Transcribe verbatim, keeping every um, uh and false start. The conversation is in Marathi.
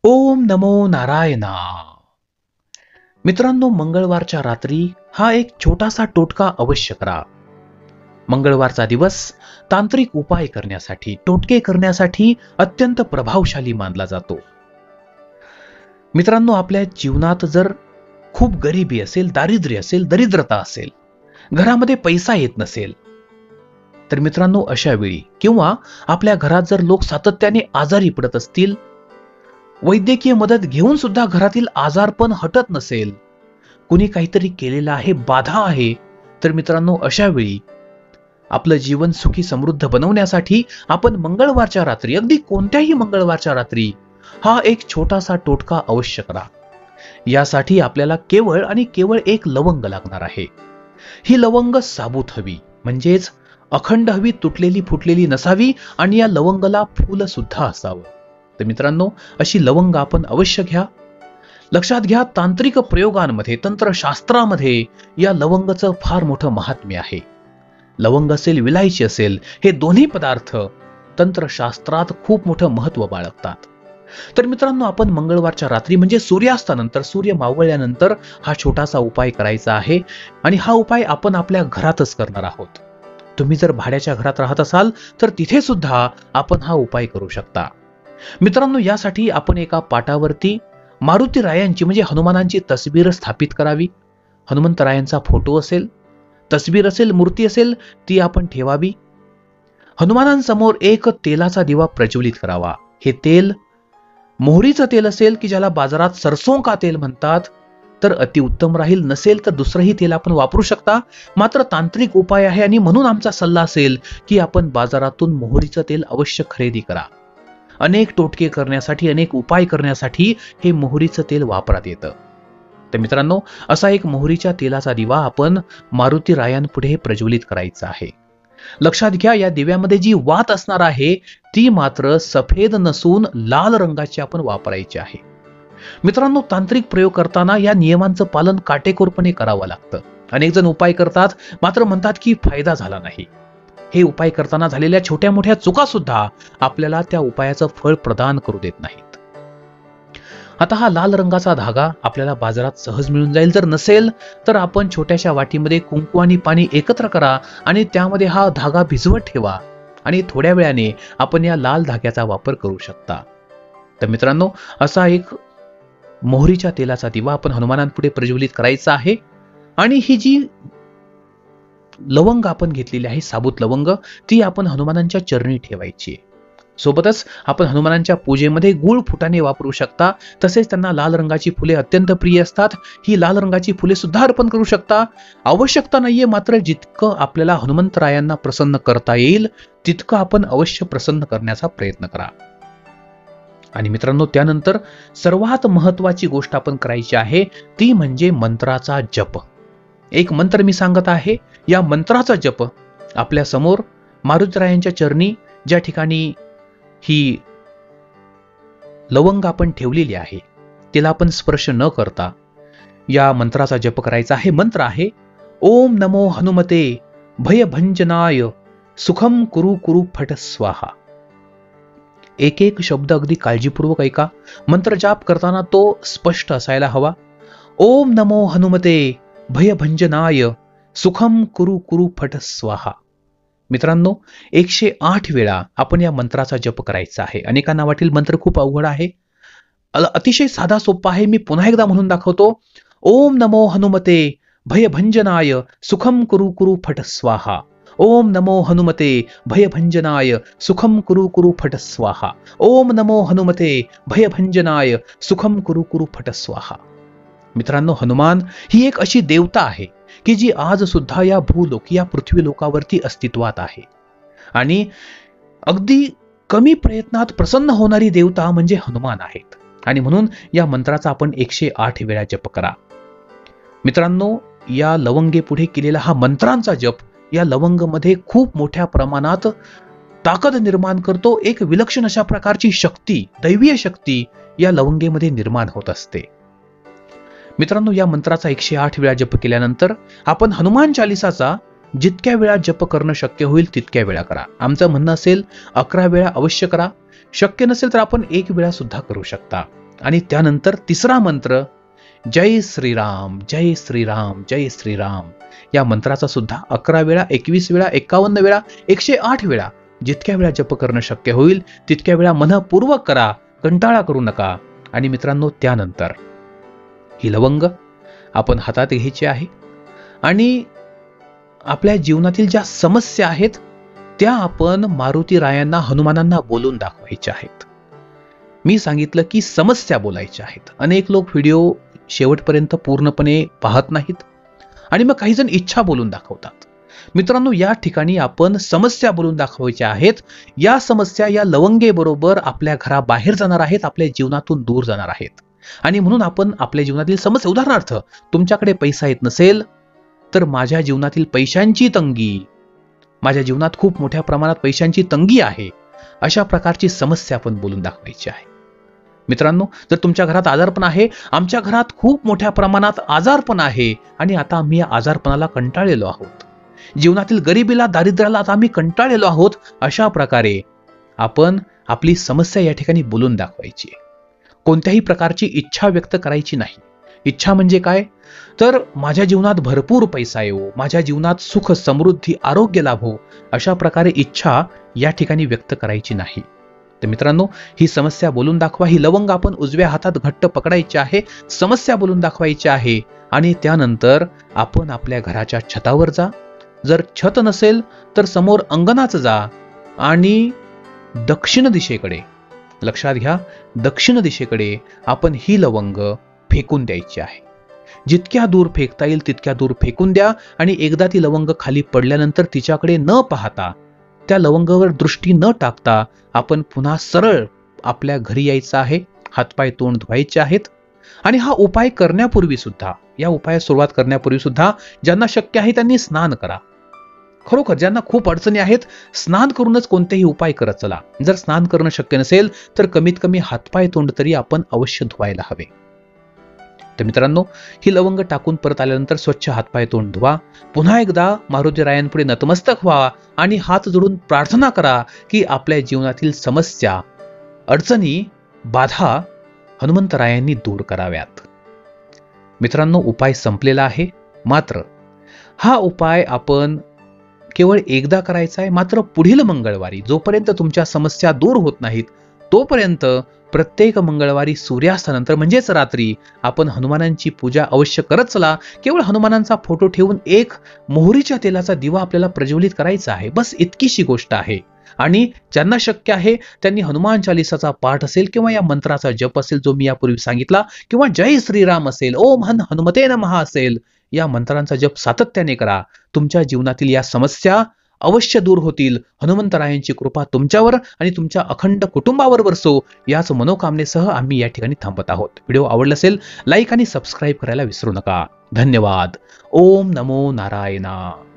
ओम नमो नारायणा. मित्रांनो, मंगळवारच्या रात्री हा एक छोटासा टोटका अवश्य करा. मंगळवारचा दिवस तांत्रिक उपाय करण्यासाठी, टोटके करण्यासाठी अत्यंत प्रभावशाली मानला जातो. मित्रांनो, आपल्या जीवनात जर खूप गरिबी असेल, दारिद्र्य असेल, दरिद्रता असेल, घरामध्ये पैसा येत नसेल, तर मित्रांनो अशा वेळी किंवा आपल्या घरात जर लोक सातत्याने आजारी पडत असतील, वैद्यकीय मदत घेऊन सुद्धा घरातील आजारपण हटत नसेल, कुणी काहीतरी केलेलं आहे, बाधा आहे, तर मित्रांनो अशा वेळी आपलं जीवन सुखी समृद्ध बनवण्यासाठी आपण मंगळवारच्या रात्री, अगदी कोणत्याही मंगळवारच्या रात्री हा एक छोटासा टोटका अवश्य करा. यासाठी आपल्याला केवळ आणि केवळ एक लवंग लागणार आहे. ही लवंग साबूत हवी, म्हणजेच अखंड हवी, तुटलेली फुटलेली नसावी आणि या लवंगला फूल सुद्धा असावं. तर मित्रांनो, अशी लवंग आपण अवश्य घ्या. लक्षात घ्या, तांत्रिक प्रयोगांमध्ये, तंत्रशास्त्रामध्ये या लवंगचं फार मोठं महात्म्य आहे. लवंग असेल, विलायची असेल, हे दोन्ही पदार्थ तंत्रशास्त्रात खूप मोठं महत्व बाळगतात. तर मित्रांनो, आपण मंगळवारच्या रात्री म्हणजे सूर्यास्तानंतर, सूर्य मावळल्यानंतर हा छोटासा उपाय करायचा आहे. आणि हा उपाय आपण आपल्या घरातच करणार आहोत. तुम्ही जर भाड्याच्या घरात राहत असाल तर तिथे सुद्धा आपण हा उपाय करू शकता. मित्रांनो, यासाठी आपण एका पाटावरती मारुती रायांची म्हणजे हनुमानांची तस्वीर स्थापित करावी. हनुमंतरायांचा फोटो असेल, तस्वीर असेल, मूर्ती असेल, ती आपण ठेवावी. हनुमानांसमोर एक तेलाचा दिवा प्रज्वलित करावा. हे तेल मोहरीचं तेल असेल, की ज्याला बाजारात सरसों का तेल म्हणतात, तर अतिउत्तम राहील. नसेल तर दुसरंही तेल आपण वापरू शकता. मात्र तांत्रिक उपाय आहे आणि म्हणून आमचा सल्ला असेल की आपण बाजारातून मोहरीचं तेल अवश्य खरेदी करा. अनेक टोटके करण्यासाठी, अनेक उपाय करण्यासाठी हे मोहरीचं तेल वापरात येतं. तर मित्रांनो, असा एक मोहरीच्या तेलाचा दिवा आपण मारुती रायांपुढे प्रज्वलित करायचा आहे. लक्षात घ्या, या दिव्यामध्ये जी वात असणार आहे ती मात्र सफेद नसून लाल रंगाची आपण वापरायची आहे. मित्रांनो, तांत्रिक प्रयोग करताना या नियमांचं पालन काटेकोरपणे करावं लागतं. अनेक जण उपाय करतात मात्र म्हणतात की फायदा झाला नाही. हे उपाय करताना झालेल्या छोट्या मोठ्या चुका सुद्धा आपल्याला त्या उपायाचं फळ प्रदान करू देत नाहीत. आता हा लाल रंगाचा धागा आपल्याला बाजारात सहज मिळून जाईल. जर नसेल तर आपण छोट्याशा वाटीमध्ये कुंकू आणि पाणी एकत्र करा आणि त्यामध्ये हा धागा भिजवत ठेवा आणि थोड्या वेळाने आपण या लाल धाग्याचा वापर करू शकता. तर मित्रांनो, असा एक मोहरीच्या तेलाचा दिवा आपण हनुमानांपुढे प्रज्वलित करायचा आहे. आणि ही जी लवंग आपण घेतलेली आहे, साबूत लवंग, ती आपण हनुमानांच्या चरणी ठेवायची. सोबतच आपण हनुमानांच्या पूजेमध्ये गुळ फुटाणे वापरू शकता. तसेच त्यांना लाल रंगाची फुले अत्यंत प्रिय असतात. ही लाल रंगाची फुले सुद्धा अर्पण करू शकता. आवश्यकता नाहीये, मात्र जितकं आपल्याला हनुमंतरायांना प्रसन्न करता येईल तितकं आपण अवश्य प्रसन्न करण्याचा प्रयत्न करा. आणि मित्रांनो, त्यानंतर सर्वात महत्वाची गोष्ट आपण करायची आहे ती म्हणजे मंत्राचा जप. एक मंत्र मी सांगत आहे. या मंत्राचा जप आपल्या समोर मारुतीरायांच्या चरणी, ज्या ठिकाणी ही लवंग आपण ठेवलेली आहे, तिला आपण स्पर्श न करता या मंत्राचा जप करायचा आहे. मंत्र आहे ओम नमो हनुमते भयभंजनाय सुखम कुरु कुरु फट स्वाहा. एक एक शब्द अगदी काळजीपूर्वक ऐका. मंत्र जाप करताना तो स्पष्ट असायला हवा. ओम नमो हनुमते भयभंजनाय सुखम कुरु कुरु फट स्वाहा. मित्रांनो, एकशे आठ वेळा आपण या मंत्राचा जप करायचा आहे. अनेकांना वाटेल मंत्र खूप अवघड आहे. अतिशय साधा सोपा आहे. मी पुन्हा एकदा म्हणून दाखवतो. ओम नमो हनुमते भयभंजनाय सुखम कुरु कुरु फट स्वाहा. ओम नमो हनुमते भयभंजनाय सुखम कुरु कुरु फट स्वाहा. ओम नमो हनुमते भयभंजनाय सुखम कुरु कुरु फट स्वाहा. मित्रांनो, हनुमान ही एक अशी देवता आहे की जी आज सुद्धा या भूलोक, या पृथ्वी लोकावरती अस्तित्वात आहे. आणि अगदी कमी प्रयत्नात प्रसन्न होणारी देवता म्हणजे हनुमान आहेत. आणि म्हणून या मंत्राचा आपण एकशे आठ वेळा जप करा. मित्रांनो, या लवंगे पुढे केलेला हा मंत्रांचा जप या लवंगमध्ये खूप मोठ्या प्रमाणात ताकद निर्माण करतो. एक विलक्षण अशा प्रकारची शक्ती, दैवीय शक्ती या लवंगेमध्ये निर्माण होत असते. मित्रांनो, या मंत्राचा एकशे आठ वेळा जप केल्यानंतर आपण हनुमान चालिसाचा जितक्या वेळा जप करणं शक्य होईल तितक्या वेळा करा. आमचं म्हणणं असेल अकरा वेळा अवश्य करा. शक्य नसेल तर आपण एक वेळा सुद्धा करू शकता. आणि त्यानंतर तिसरा मंत्र जय श्रीराम जय श्रीराम जय श्रीराम या मंत्राचा सुद्धा अकरा वेळा, एकवीस वेळा, एकावन्न वेळा, एकशे आठ वेळा जितक्या वेळा जप करणं शक्य होईल तितक्या वेळा मनपूर्वक करा, कंटाळा करू नका. आणि मित्रांनो, त्यानंतर ही लवंग आपण हातात घ्यायची आहे आणि आपल्या जीवनातील ज्या समस्या आहेत त्या आपण मारुती रायांना, हनुमानांना बोलून दाखवायच्या आहेत. मी सांगितलं की समस्या बोलायच्या आहेत. अनेक लोक व्हिडिओ शेवटपर्यंत पूर्णपणे पाहत नाहीत आणि मग काही जण इच्छा बोलून दाखवतात. मित्रांनो, या ठिकाणी आपण समस्या बोलून दाखवायच्या आहेत. या समस्या या लवंगेबरोबर आपल्या घराबाहेर जाणार आहेत, आपल्या जीवनातून दूर जाणार आहेत. आणि म्हणून आपण आपल्या जीवनातील समस्या, उदाहरणार्थ तुमच्याकडे पैसा येत नसेल तर माझ्या जीवनातील पैशांची तंगी, माझ्या जीवनात खूप मोठ्या प्रमाणात पैशांची तंगी आहे, अशा प्रकारची समस्या आपण बोलून दाखवायची आहे. मित्रांनो, जर तुमच्या घरात आजारपण आहे, आमच्या घरात खूप मोठ्या प्रमाणात आजारपण आहे आणि आता आम्ही या आजारपणाला कंटाळलेलो आहोत, जीवनातील गरिबीला, दारिद्र्याला आता आम्ही कंटाळलेलो आहोत, अशा प्रकारे आपण आपली समस्या या ठिकाणी बोलून दाखवायची. कोणत्याही प्रकारची इच्छा व्यक्त करायची नाही. इच्छा म्हणजे काय? तर माझ्या जीवनात भरपूर पैसा येवो, माझ्या जीवनात सुख, समृद्धी, आरोग्य लाभो, अशा प्रकारे इच्छा या ठिकाणी व्यक्त करायची नाही. तर मित्रांनो, ही समस्या बोलून दाखवा. ही लवंग आपण उजव्या हातात घट्ट पकडायची आहे, समस्या बोलून दाखवायची आहे आणि त्यानंतर आपण आपल्या घराच्या छतावर जा. जर छत नसेल तर समोर अंगणाचं जा आणि दक्षिण दिशेकडे, लक्षात घ्या, दक्षिण दिशेकडे आपण ही लवंग फेकून द्यायची आहे. जितक्या दूर फेकता येईल तितक्या दूर फेकून द्या आणि एकदा ती लवंग खाली पडल्यानंतर तिच्याकडे न पाहता, त्या लवंगावर दृष्टी न टाकता आपण पुन्हा सरळ आपल्या घरी यायचं आहे. हातपाय तोंड धुवायचे आहेत. आणि हा उपाय करण्यापूर्वी सुद्धा, या उपायात सुरुवात करण्यापूर्वी सुद्धा ज्यांना शक्य आहे त्यांनी स्नान करा. खरोखर ज्यांना खूप अडचणी आहेत, स्नान करूनच कोणतेही उपाय करत चला. जर स्नान करणं शक्य नसेल तर कमीत कमी हातपाय तोंड तरी आपण अवश्य धुवायला हवे. तर मित्रांनो, ही लवंग टाकून परत आल्यानंतर स्वच्छ हातपाय तोंड धुवा. पुन्हा एकदा मारुती रायांपुढे नतमस्तक व्हा आणि हात जोडून प्रार्थना करा की आपल्या जीवनातील समस्या, अडचणी, बाधा हनुमंतरायांनी दूर कराव्यात. मित्रांनो, उपाय संपलेला आहे. मात्र हा उपाय आपण केवळ एकदा करायचा आहे. मात्र पुढील मंगळवारी, जोपर्यंत तुमच्या समस्या दूर होत नाहीत तोपर्यंत प्रत्येक मंगळवारी सूर्यास्तानंतर म्हणजेच रात्री आपण हनुमानांची पूजा अवश्य करत चला. केवळ हनुमानांचा फोटो ठेवून एक मोहरीच्या तेलाचा दिवा आपल्याला प्रज्वलित करायचा आहे. बस इतकीशी गोष्ट आहे. आणि ज्यांना शक्य आहे त्यांनी हनुमान चालिसाचा पाठ असेल किंवा या मंत्राचा जप असेल जो मी यापूर्वी सांगितला, किंवा जय श्रीराम असेल, ओम हन हनुमते नमः असेल, या मंत्रांचा जप सातत्याने करा. तुमच्या जीवनातील या समस्या अवश्य दूर होतील. हनुमंतरायांची कृपा तुमच्यावर आणि तुमच्या अखंड कुटुंबावर वर्सो, याच मनोकामनेसह आम्ही या ठिकाणी थांबत आहोत. व्हिडिओ आवडला असेल लाईक आणि सबस्क्राईब करायला विसरू नका. धन्यवाद. ओम नमो नारायणा.